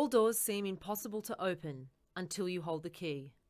All doors seem impossible to open until you hold the key.